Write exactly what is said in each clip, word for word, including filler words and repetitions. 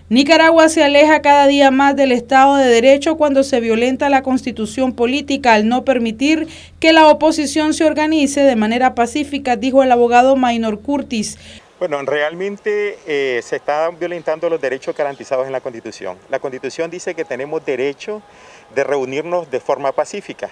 Nicaragua se aleja cada día más del Estado de Derecho cuando se violenta la Constitución política al no permitir que la oposición se organice de manera pacífica, dijo el abogado Maynor Curtis. Bueno, realmente eh, se están violentando los derechos garantizados en la Constitución. La Constitución dice que tenemos derecho de reunirnos de forma pacífica.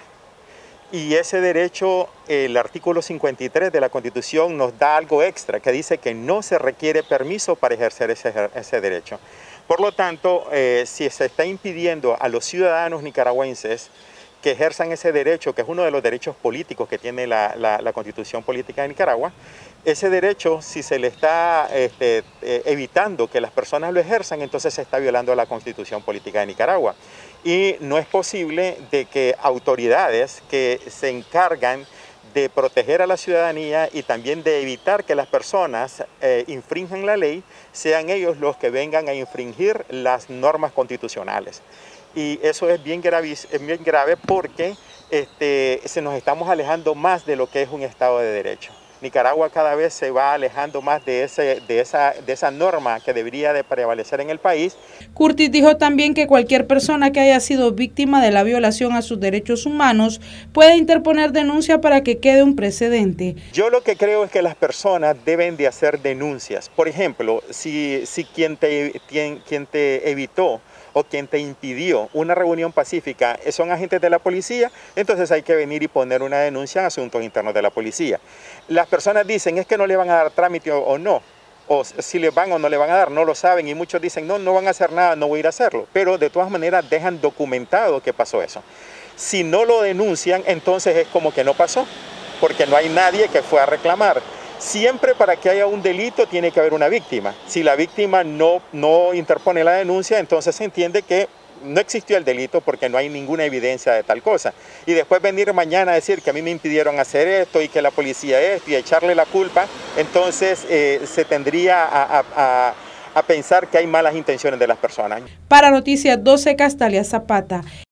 Y ese derecho, el artículo cincuenta y tres de la Constitución nos da algo extra, que dice que no se requiere permiso para ejercer ese, ese derecho. Por lo tanto, eh, si se está impidiendo a los ciudadanos nicaragüenses que ejerzan ese derecho, que es uno de los derechos políticos que tiene la, la, la Constitución política de Nicaragua, ese derecho, si se le está este, eh, evitando que las personas lo ejerzan, entonces se está violando la Constitución política de Nicaragua. Y no es posible de que autoridades que se encargan de proteger a la ciudadanía y también de evitar que las personas eh, infrinjan la ley, sean ellos los que vengan a infringir las normas constitucionales. Y eso es bien grave, es bien grave porque este, se nos estamos alejando más de lo que es un Estado de Derecho. Nicaragua cada vez se va alejando más de, ese, de, esa, de esa norma que debería de prevalecer en el país. Curtis dijo también que cualquier persona que haya sido víctima de la violación a sus derechos humanos puede interponer denuncia para que quede un precedente. Yo lo que creo es que las personas deben de hacer denuncias. Por ejemplo, si, si quien, te, quien, quien te evitó o quien te impidió una reunión pacífica son agentes de la policía, entonces hay que venir y poner una denuncia en asuntos internos de la policía. Las personas dicen es que no le van a dar trámite o, o no, o si le van o no le van a dar, no lo saben y muchos dicen no, no van a hacer nada, no voy a ir a hacerlo, pero de todas maneras dejan documentado que pasó eso. Si no lo denuncian, entonces es como que no pasó, porque no hay nadie que fue a reclamar. Siempre para que haya un delito tiene que haber una víctima. Si la víctima no, no interpone la denuncia, entonces se entiende que no existió el delito porque no hay ninguna evidencia de tal cosa. Y después venir mañana a decir que a mí me impidieron hacer esto y que la policía esto y echarle la culpa, entonces eh, se tendría a, a, a, a pensar que hay malas intenciones de las personas. Para Noticias doce, Castalia Zapata.